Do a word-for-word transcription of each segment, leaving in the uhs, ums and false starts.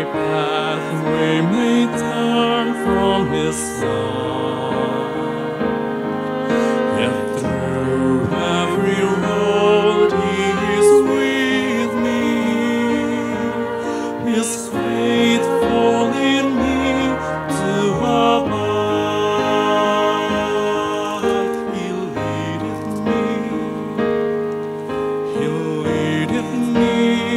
pathway may turn from His side, yet through every road He is with me. He is faithful in me to abide. He leadeth me, He leadeth me.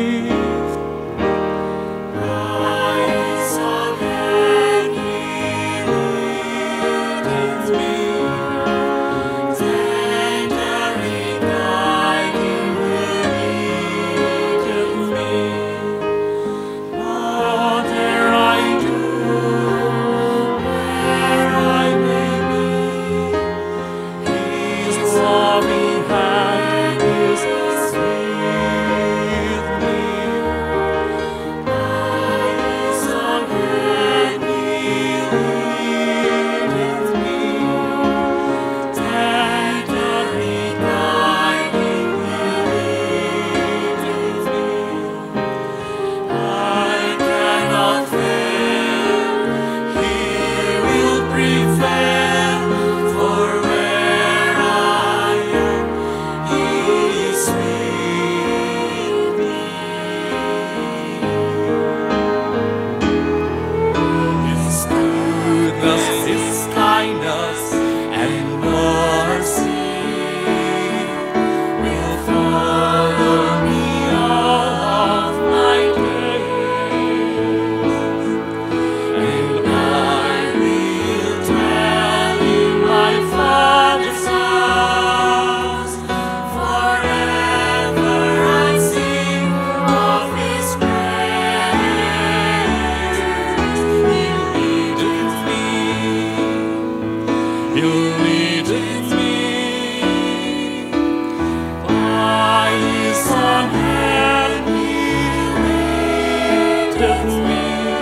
He leadeth me by His hand. He leadeth me,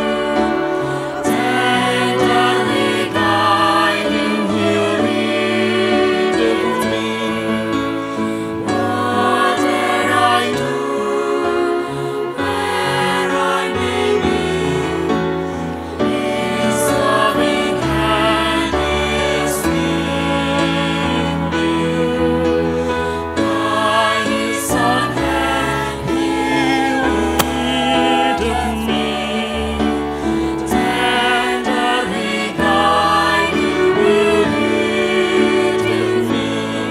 tenderly guiding. He leadeth me. Whatever I do, where I may be, His loving hand is with me. By His own hand He leadeth me, tenderly guiding. He leadeth me.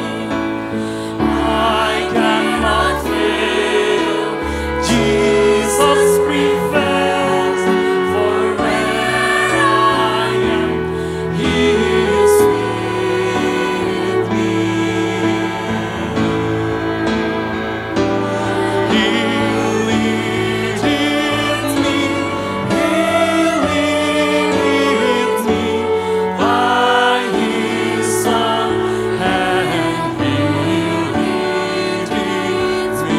I cannot fail. Jesus prevails, for where I am, He is with me. He leadeth me, He leadeth me, by His own hand He leadeth me.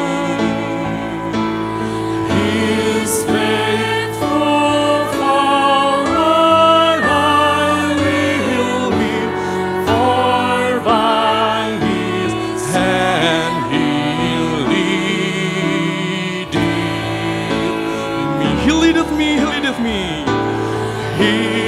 He is faithful, forward I will be, for by His hand He leadeth me. He leadeth me, He leadeth me. He